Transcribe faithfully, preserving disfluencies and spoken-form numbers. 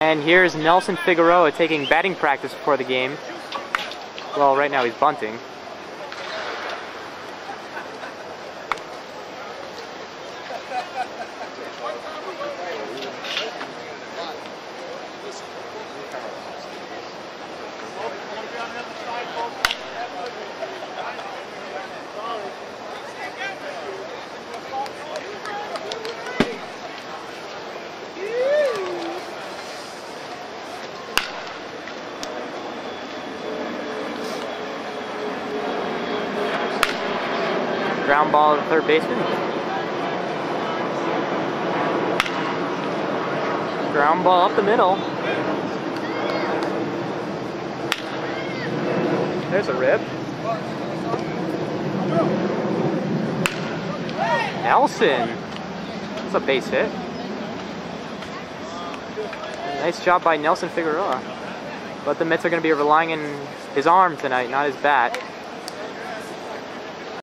And here's Nelson Figueroa taking batting practice before the game. Well, right now he's bunting. Ground ball to the third baseman. Ground ball up the middle. There's a rip. Nelson. That's a base hit. Nice job by Nelson Figueroa. But the Mets are going to be relying on his arm tonight, not his bat.